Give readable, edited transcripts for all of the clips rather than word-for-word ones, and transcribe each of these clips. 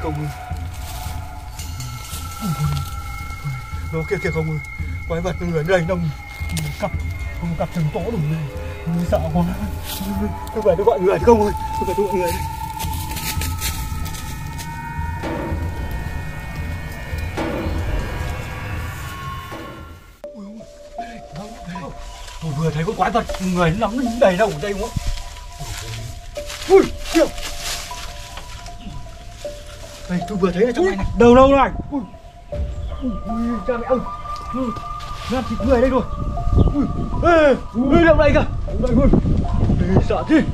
công ơi. Nó kia công ơi. Quái vật người đây nó không cặp thằng tổ đủ này. Tôi sợ quá. Tôi phải tôi gọi người công ơi. Tôi phải tôi gọi người. Tôi vừa thấy con quái vật người nó nằm đầy đâu ở đây đúng không? Ui, kìa. Đây, tôi vừa thấy ở trong này này. Đâu này. Ui, cha mẹ ơi. Làm thịt người đây rồi. Ui, ê, đâu đây kìa. Đâu đây luôn. Ê, sợ thế.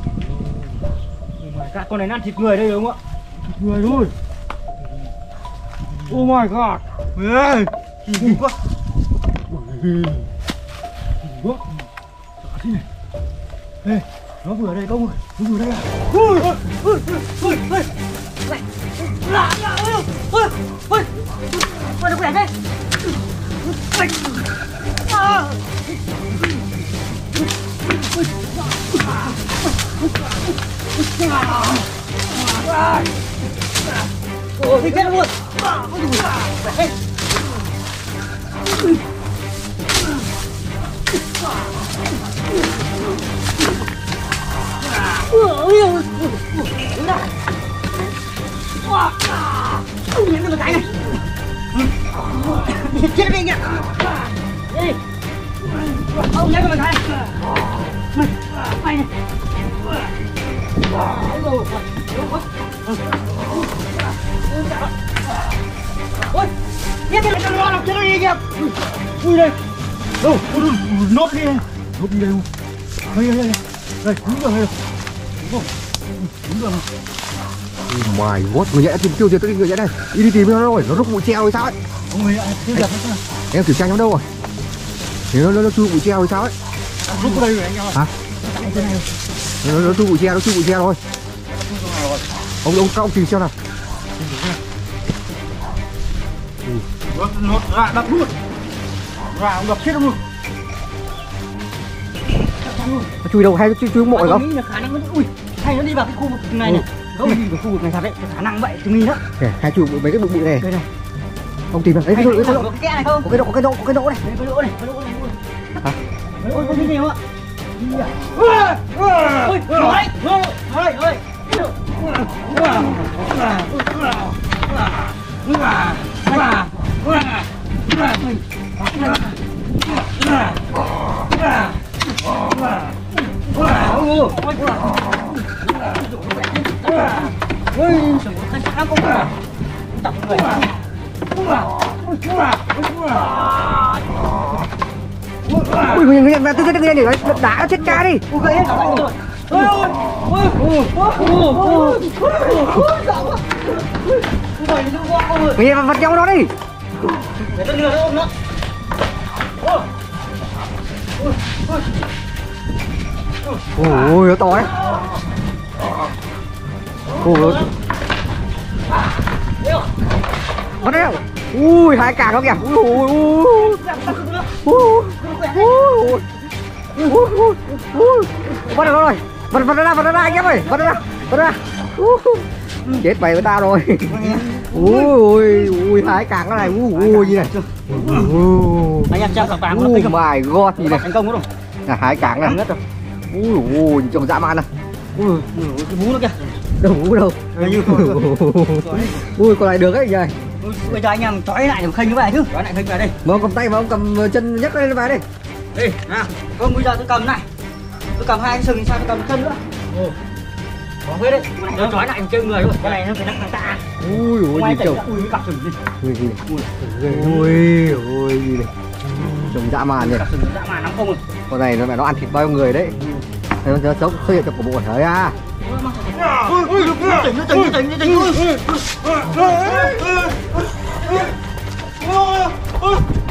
Oh my god, con này ăn thịt người đây đúng không ạ? Thịt người thôi. Oh my god. Ê, kinh quá. Ui, sợ thế này. Ê, nó vừa đây công ơi, nó vừa đây à. Ui, nó quẹt đấy. Ôi, chết luôn. Miếng cái này. Chết đi nhỉ. Đi. Ông lấy cái này. Mày này. Ôi, chết cái này nó làm chết đi kìa. Ui đây. Đâu, nốt đi đây. Nốt đi đây luôn. Đây. Đây, đúng rồi. Đúng rồi. Oh my god, người nhảy tìm tiêu diệt tới người nhảy này. Đi tìm nó rồi, nó rút bụi treo hay sao ấy. Ôi, tiêu diệt nó. Em kiểm tra nó đâu rồi? Thì nó chui bụi treo hay sao ấy. Rút vào đây rồi anh em ạ. Hả? Nó chui bụi treo thôi. Ông tìm xem nào. Nó ra đập luôn. Ra ông đập chết luôn. Nó chui đâu hay nó chui mộ không? Khả năng nó ui, hay nó đi vào cái khu vực này này. Không đi vào khu vực này thật đấy, khả năng vậy tôi nghĩ đó. Hai chui mấy cái bụi này. Đây này. Ông tìm vào đấy, cái lỗ. Có cái này không? Có cái độ này. Có lỗ này luôn. Hả? Ôi, có cái gì không ạ? Ôi, ôi. Ui, người nhận vào tôi để đá nó chết cha đi. Ui, gãy hết cả rồi. Người nhận vật nhau nó đi. Để tôi lừa nó ôm nó. Ôi, nó to đấy. Ôi, bắt đấy. Ui, hai càng nó kìa. Bắt được nó rồi. Vật nó ra anh em ơi. Vật nó ra. Chết mày với tao rồi. Ui, hai càng cái này. Ui gì này. Anh em xem càng nó Oh my god gì này. thành công rồi. Là hai càng này. Nhất rồi. Ui, trông dã man này. Cái bú nó kìa. Đâu bú đâu. Ui, con này được đấy nhỉ. Bây giờ anh em trói lại khênh cái bài chứ. Trói lại khênh về đây. Mà ông cầm tay mà ông cầm chân nhấc lên về đây. Đây, nào. Không, bây giờ tôi cầm này. Tôi cầm hai cái sừng sao tôi cầm chân nữa. Có hết đấy. Nó trói lại trên người thôi. Cái này nó phải nặng thằng tạ. Ui, gì chồng. Ui, cặp sừng đi. Ui, gì này. Trông dã man nhỉ. Cặp sừng dã man lắm không rồi. Con này nó ăn thịt bao nhiêu người đấy. Nó sống xuất hiện trong cổ bộ đấy à. Tỉnh.